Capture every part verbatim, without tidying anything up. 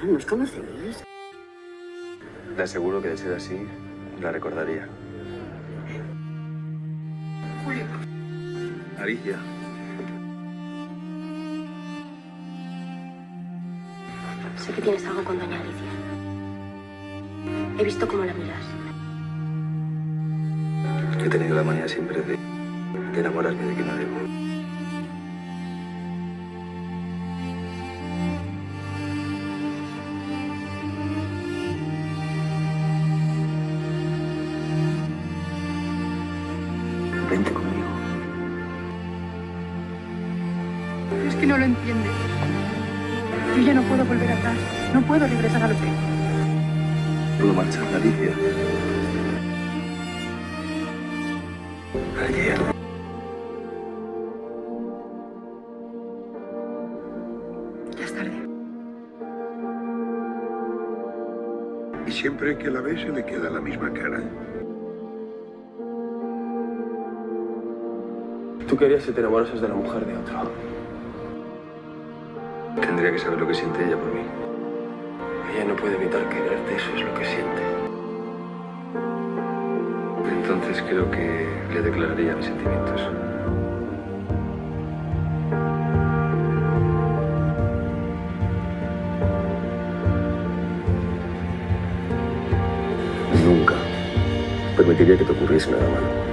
¿No nos conocéis? Le aseguro que de ser así, la recordaría. Julio. Alicia. Sé que tienes algo con doña Alicia. He visto cómo la miras. He tenido la manía siempre de, de enamorarme de quien no debo. Vente conmigo. Es que no lo entiende. Yo ya no puedo volver atrás. No puedo regresar al hotel. Puedo marchar, Alicia. Ayer. Ya es tarde. Y siempre que la ve se le queda la misma cara. Tú querías que te enamorases de la mujer de otro. Tendría que saber lo que siente ella por mí. Ella no puede evitar quererte, eso es lo que siente. Entonces creo que le declararía mis sentimientos. Nunca permitiría que te ocurriese nada malo.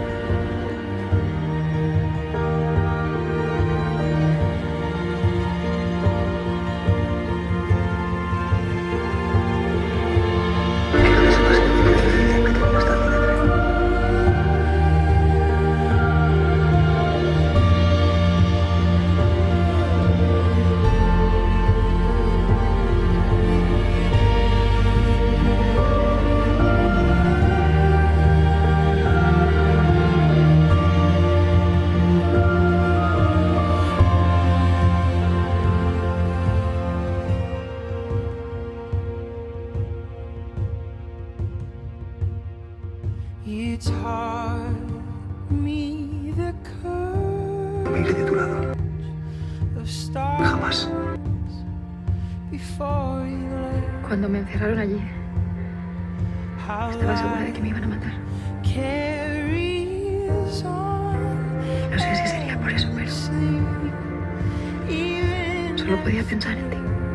No me iré de tu lado. Jamás. Cuando me encerraron allí, estaba segura de que me iban a matar. No sé si sería por eso, pero solo podía pensar en ti.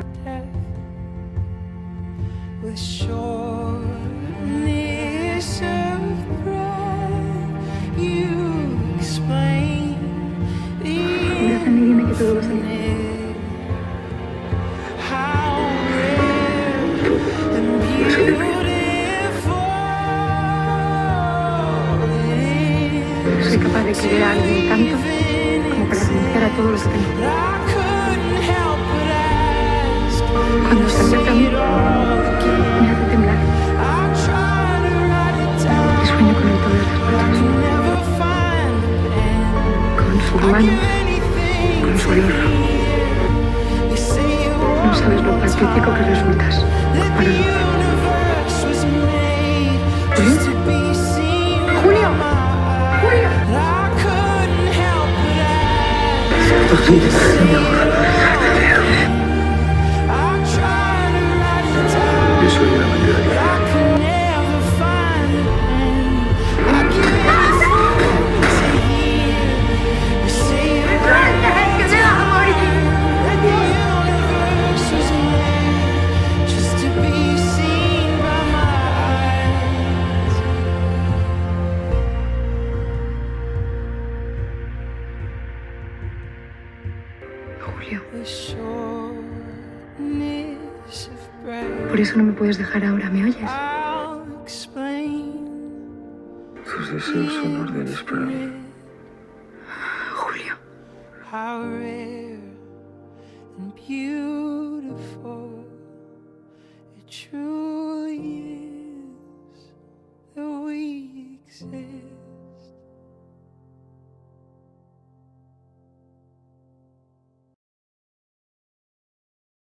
Abrázame y dime que todo va a salir bien. Va a salir bien. Soy capaz de querer a alguien tanto como para renunciar a todo lo que tengo. Cuando se acerca a mí, me hace temblar. Y sueño con él todas las noches. Con su mano, con su olor. No sabes lo patético que resultas para mí. ¡Julio! ¡Julio! ¡Julio! Yo soy el amante de Alicia. Julio. Por eso no me puedes dejar ahora, ¿me oyes? Tus deseos son órdenes para mí. Julio. How rare and beautiful it truly is.